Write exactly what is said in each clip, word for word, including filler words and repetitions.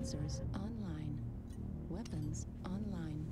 Sensors online. Weapons online.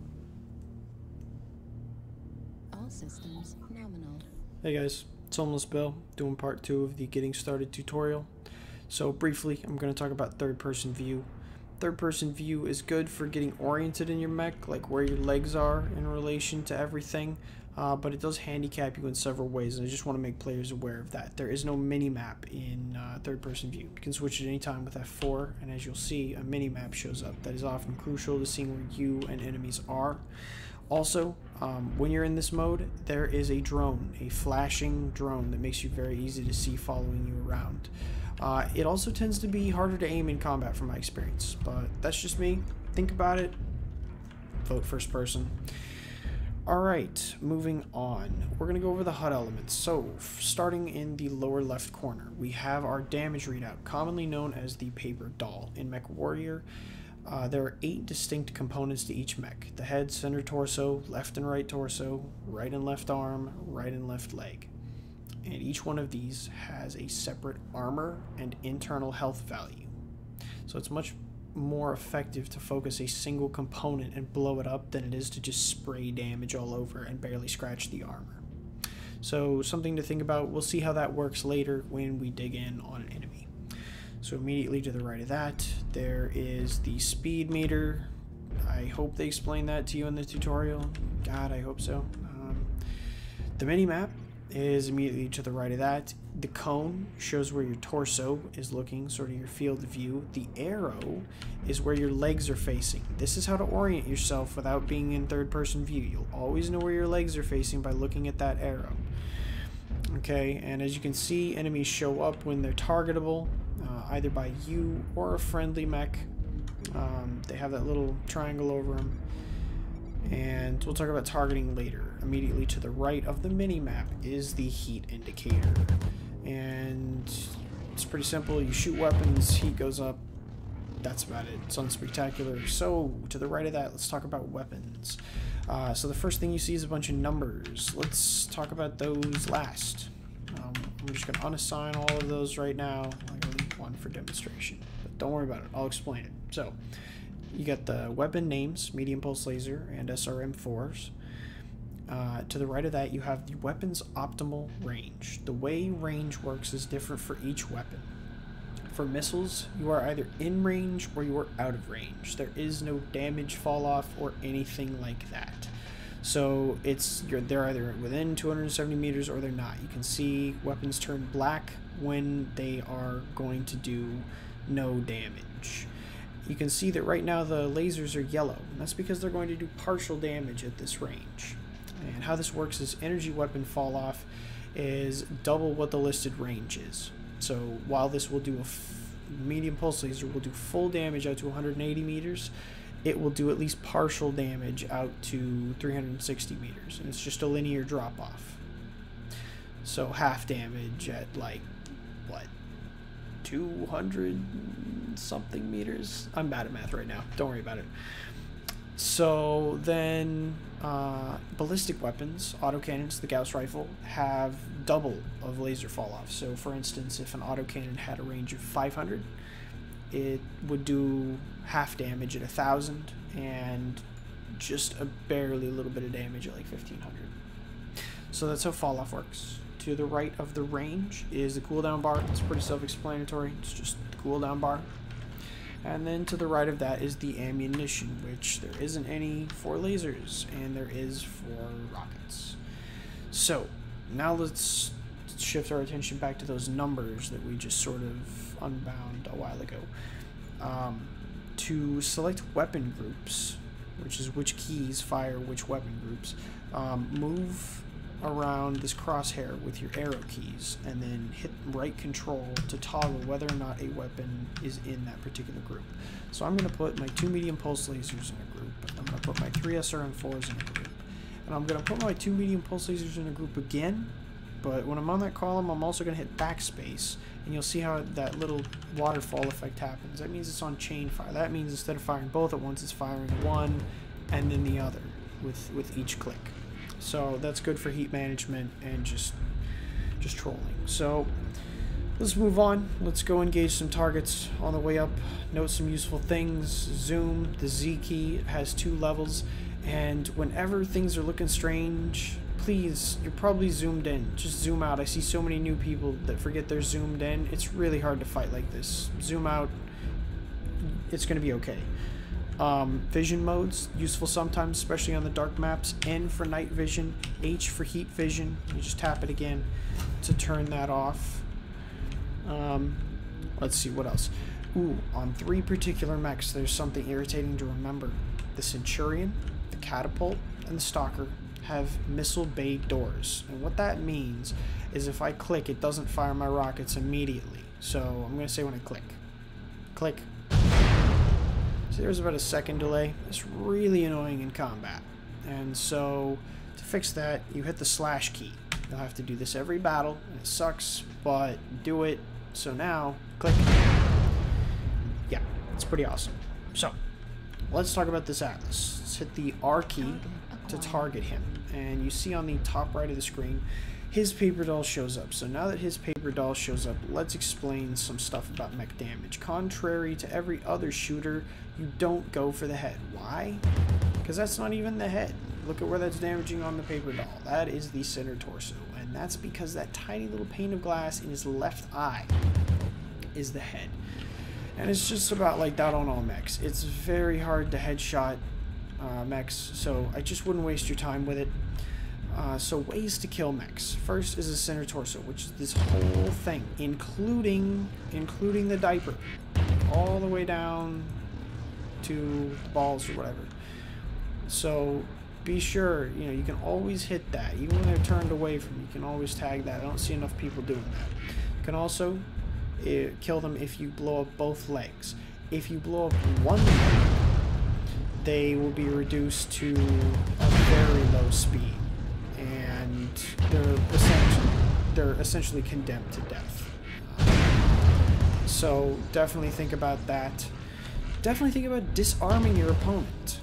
All systems nominal. Hey guys, it's Homeless Bill doing part two of the Getting Started tutorial. So briefly, I'm going to talk about third person view. Third person view is good for getting oriented in your mech, like where your legs are in relation to everything, uh, but it does handicap you in several ways, and I just want to make players aware of that. There is no mini-map in uh, third person view. You can switch it anytime with F four, and as you'll see, a mini-map shows up that is often crucial to seeing where you and enemies are. Also, um, when you're in this mode, there is a drone, a flashing drone that makes you very easy to see following you around. Uh, it also tends to be harder to aim in combat from my experience, but that's just me. Think about it. Vote first person. Alright, moving on. We're going to go over the H U D elements. So, starting in the lower left corner, we have our damage readout, commonly known as the paper doll. In MechWarrior, uh, there are eight distinct components to each mech. The head, center torso, left and right torso, right and left arm, right and left leg. And each one of these has a separate armor and internal health value. So it's much more effective to focus a single component and blow it up than it is to just spray damage all over and barely scratch the armor. So something to think about. We'll see how that works later when we dig in on an enemy. So immediately to the right of that, there is the speed meter. I hope they explain that to you in the tutorial. God, I hope so. Um, the mini-map is immediately to the right of that. The cone shows where your torso is looking, sort of your field of view. The arrow is where your legs are facing. This is how to orient yourself without being in third person view. You'll always know where your legs are facing by looking at that arrow. Okay, and as you can see, enemies show up when they're targetable, uh, either by you or a friendly mech. Um, they have that little triangle over them. And we'll talk about targeting later. Immediately to the right of the mini-map is the heat indicator. And it's pretty simple. You shoot weapons, heat goes up. That's about it. It's unspectacular. So, to the right of that, let's talk about weapons. Uh, so the first thing you see is a bunch of numbers. Let's talk about those last. Um, I'm just going to unassign all of those right now. I'm going to leave one for demonstration. But don't worry about it. I'll explain it. So, you got the weapon names, medium pulse laser, and S R M fours. Uh, to the right of that, you have the weapon's optimal range. The way range works is different for each weapon. For missiles, you are either in range or you are out of range. There is no damage fall off or anything like that. So it's you're they're either within two hundred seventy meters or they're not. You can see weapons turn black when they are going to do no damage. You can see that right now the lasers are yellow, and that's because they're going to do partial damage at this range. And how this works is energy weapon fall off is double what the listed range is. So while this will do a f medium pulse laser will do full damage out to one hundred eighty meters, it will do at least partial damage out to three hundred sixty meters, and it's just a linear drop off. So half damage at like what, two hundred something meters? I'm bad at math right now, don't worry about it. So then uh, ballistic weapons, autocannons, the Gauss rifle, have double of laser fall off. So for instance, if an autocannon had a range of five hundred, it would do half damage at one thousand and just a barely little bit of damage at like fifteen hundred. So that's how fall off works. To the right of the range is the cooldown bar. It's pretty self-explanatory. It's just the cooldown bar. And then to the right of that is the ammunition, which there isn't any for lasers, and there is for rockets. So, now let's shift our attention back to those numbers that we just sort of unbound a while ago. Um, to select weapon groups, which is which keys fire which weapon groups, um, move around this crosshair with your arrow keys and then hit right control to toggle whether or not a weapon is in that particular group. So I'm going to put my two medium pulse lasers in a group, I'm going to put my three S R M fours in a group, and I'm going to put my two medium pulse lasers in a group again, but when I'm on that column I'm also going to hit backspace, and you'll see how that little waterfall effect happens. That means it's on chain fire. That means instead of firing both at once, it's firing one and then the other with, with each click. So that's good for heat management and just just trolling. So let's move on. Let's go engage some targets on the way up. Note some useful things. Zoom, the Z key has two levels, and whenever things are looking strange, please, you're probably zoomed in. Just zoom out. I see so many new people that forget they're zoomed in. It's really hard to fight like this. Zoom out. It's going to be okay. Um, vision modes, useful sometimes, especially on the dark maps. N for night vision, H for heat vision. You just tap it again to turn that off. Um, let's see, what else? Ooh, on three particular mechs, there's something irritating to remember. The Centurion, the Catapult, and the Stalker have missile bay doors. And what that means is if I click, it doesn't fire my rockets immediately. So I'm going to say when I click. Click. So there's about a second delay. It's really annoying in combat. And so to fix that, you hit the slash key. You'll have to do this every battle, and it sucks, but do it. So now, click. Yeah, it's pretty awesome. So, let's talk about this Atlas. Let's hit the R key to target him. And you see on the top right of the screen, his paper doll shows up. So now that his paper doll shows up, let's explain some stuff about mech damage. Contrary to every other shooter, you don't go for the head. Why? Because that's not even the head. Look at where that's damaging on the paper doll. That is the center torso. And that's because that tiny little pane of glass in his left eye is the head. And it's just about like that on all mechs. It's very hard to headshot uh, mechs, so I just wouldn't waste your time with it. Uh, so ways to kill mechs. First is the center torso, which is this whole thing, including including the diaper, all the way down to the balls or whatever. So be sure, you know, you can always hit that. Even when they're turned away from you, you can always tag that. I don't see enough people doing that. You can also uh, kill them if you blow up both legs. If you blow up one leg, they will be reduced to a very low speed. And they're essentially, they're essentially condemned to death. Uh, so definitely think about that. Definitely think about disarming your opponent.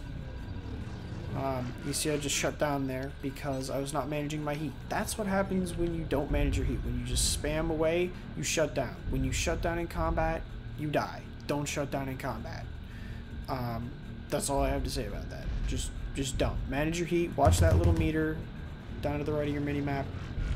Um, you see I just shut down there because I was not managing my heat. That's what happens when you don't manage your heat. When you just spam away, you shut down. When you shut down in combat, you die. Don't shut down in combat. Um, that's all I have to say about that. Just, just don't. Manage your heat. Watch that little meter down to the right of your mini-map.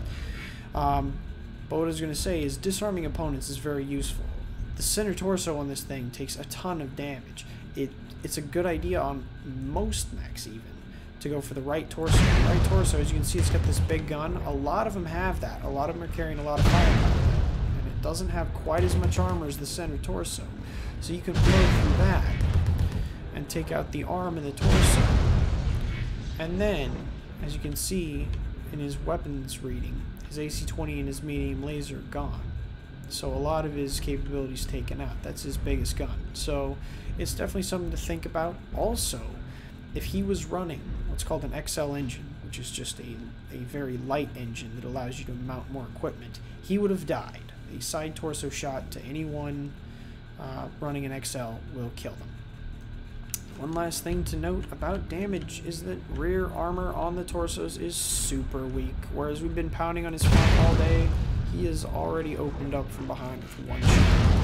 Um, but what I was going to say is disarming opponents is very useful. The center torso on this thing takes a ton of damage. It It's a good idea on most mechs even to go for the right torso. The right torso, as you can see, it's got this big gun. A lot of them have that. A lot of them are carrying a lot of firepower. And it doesn't have quite as much armor as the center torso. So you can blow through that and take out the arm and the torso. And then, as you can see in his weapons reading, his A C twenty and his medium laser are gone. So a lot of his capabilities taken out. That's his biggest gun. So it's definitely something to think about. Also, if he was running what's called an X L engine, which is just a, a very light engine that allows you to mount more equipment, he would have died. A side torso shot to anyone uh, running an X L will kill them. One last thing to note about damage is that rear armor on the torsos is super weak. Whereas we've been pounding on his front all day, he is already opened up from behind with one shot.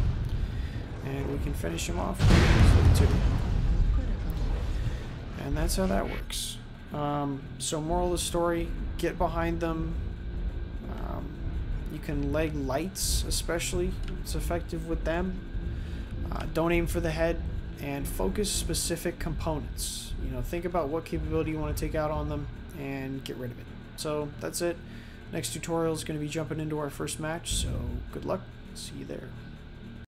And we can finish him off with two. And that's how that works. Um, so moral of the story, get behind them. Um, you can leg lights especially. It's effective with them. Uh, don't aim for the head. And focus specific components. You know, think about what capability you want to take out on them and get rid of it. So that's it. Next tutorial is going to be jumping into our first match, so good luck. See you there.